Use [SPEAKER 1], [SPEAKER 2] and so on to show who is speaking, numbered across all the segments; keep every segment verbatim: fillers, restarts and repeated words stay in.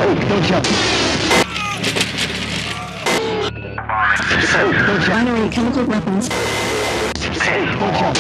[SPEAKER 1] Don't jump. Binary chemical weapons. Don't jump.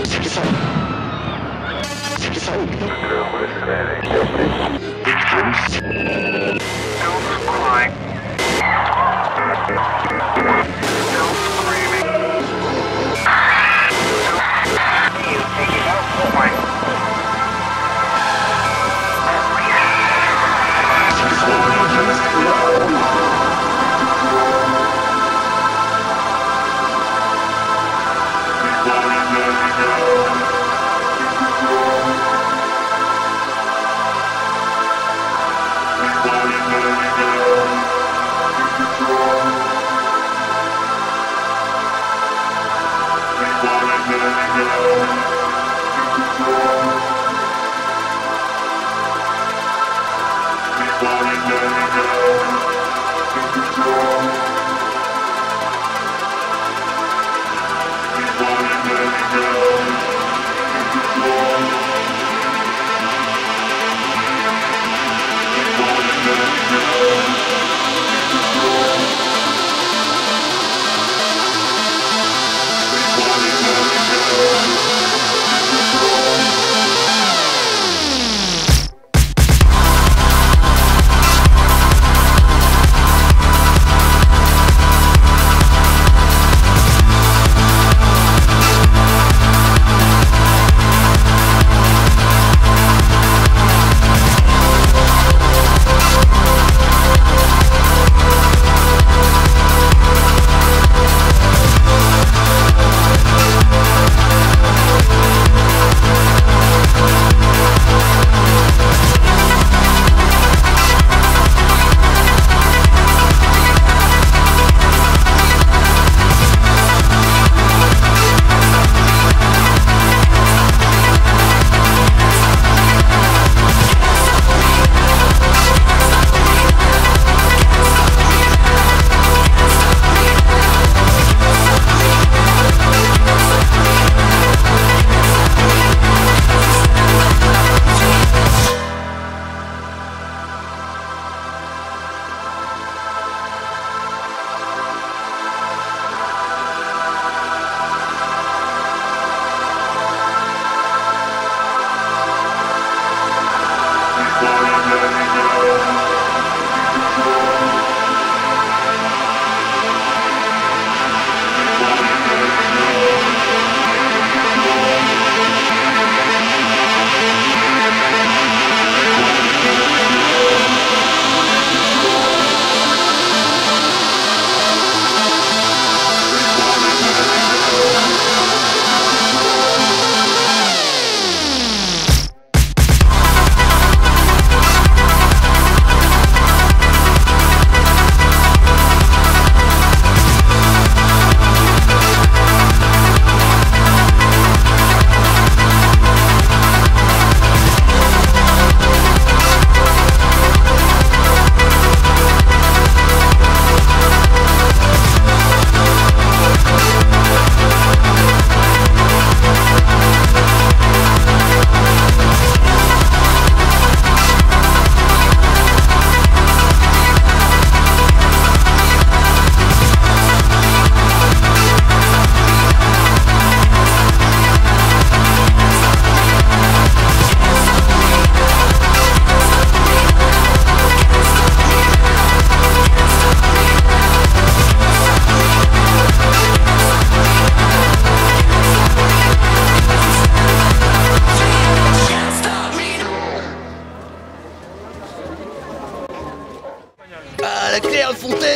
[SPEAKER 2] la claire fontaine,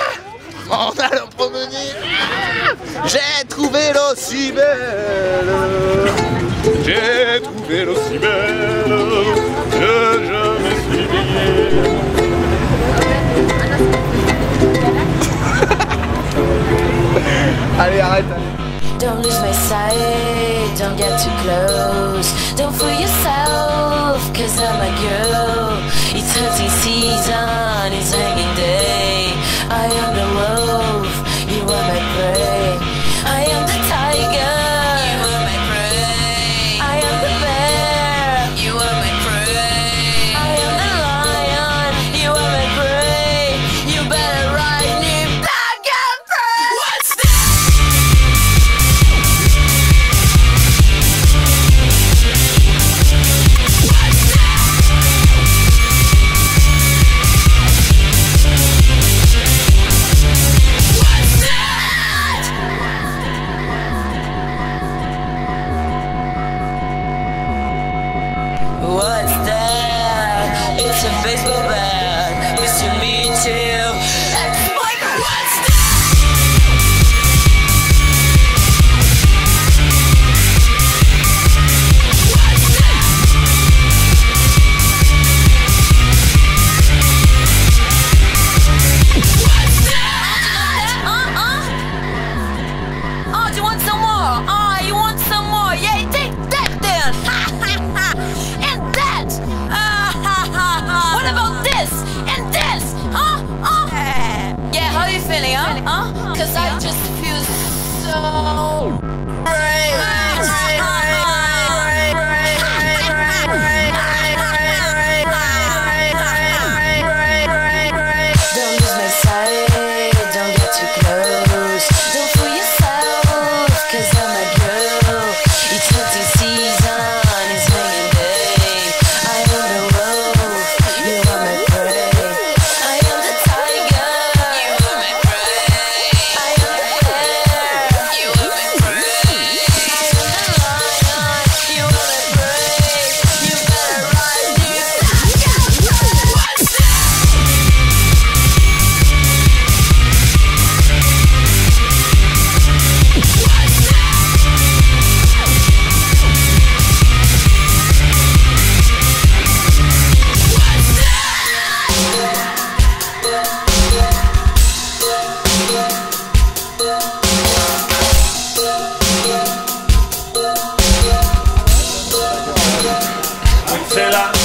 [SPEAKER 2] ah, en allant promener, ah, j'ai trouvé l'eau si belle, j'ai trouvé l'eau si belle, que je me suis baigné. Allez, arrête.
[SPEAKER 3] Don't lose my sight, don't get too close. Don't fool yourself, cause I'm a girl. It's hunting season, it's hanging day. I am the wolf, you are my prey. I am the tiger, you are my prey. I am the bear, you are my prey. I am the lion, you are feel bad, missing me too. That's like what's that? Huh? Cause I just feel so brave. Don't lose my sight, don't get too close. Don't fool yourself, cause I'm a girl. It's hunting season, it's raining day. I am the wolf, you are my prey. I am the tiger, you are my prey. I am the bear, you are my prey. I am the lion, you are my prey. You better run, you tiger. What's that?
[SPEAKER 4] C'est là.